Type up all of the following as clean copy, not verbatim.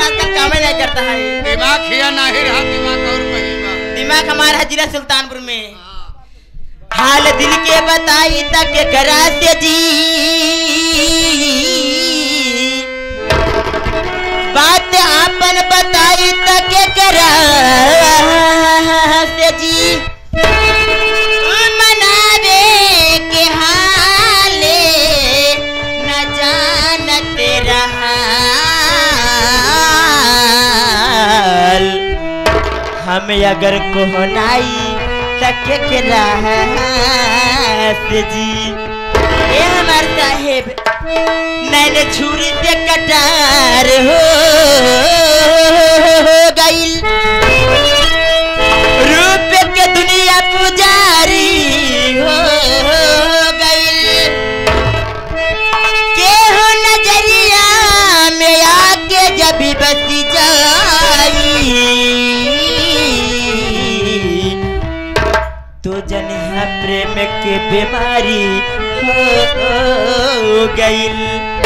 आजकल काम ही नहीं करता है। दिमाग खिया नहीं रहा, दिमाग और महिमा। दिमाग हमारा है जिला सुल्तानपुर में। हाल दिल के बताई तक करा से जी, बात आपन बताई तक करा से जी, मनावे के हाले न जानते रहल, हम अगर कोहनाई तक से जी। ये हमार साहेब नैने छुरी से कटार हो गईल, रूप के दुनिया पुजारी हो गईल, केहू नजरिया में आके जब बसी जाई तो जनिया प्रेम के बीमारी हो गईल।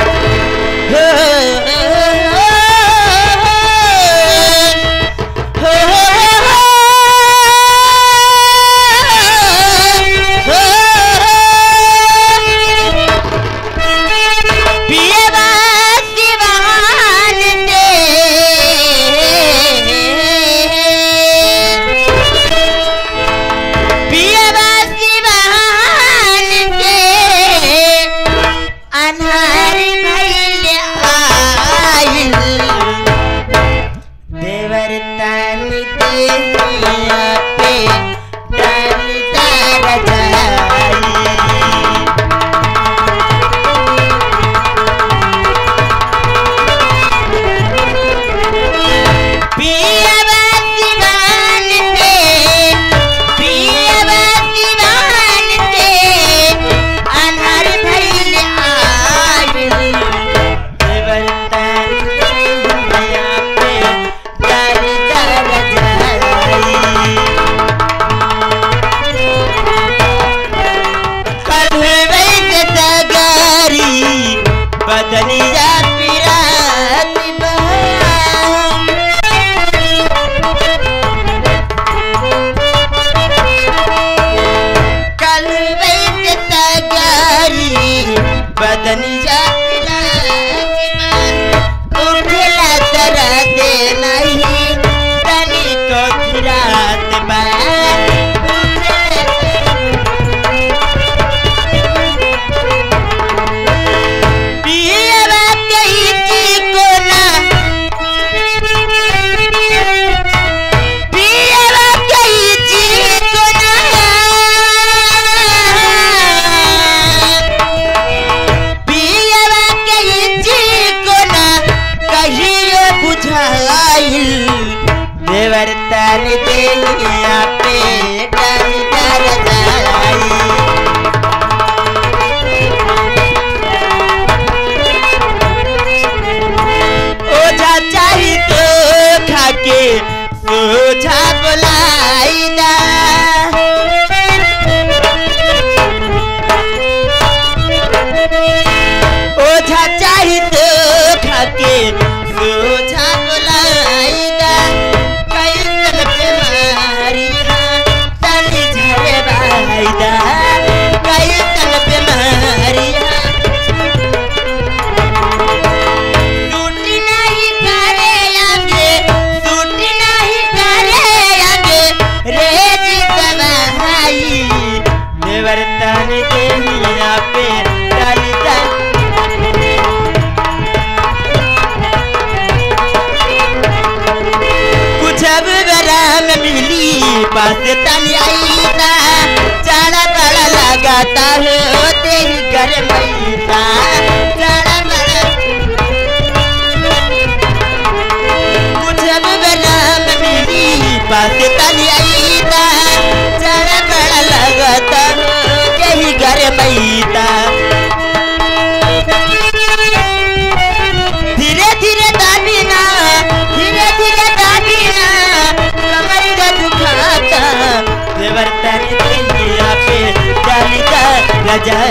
लगाता हो तेरी घर मैसा कुछ अब बराम मिली बात तली आईता जरा बड़ा लगाता हो तेरी घर मैसा धीरे धीरे दाबीना कमर का दुखाता देवरतन दुनिया पे डालिका लजा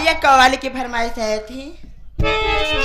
आइए कव्वाली की फरमाइश आई थी।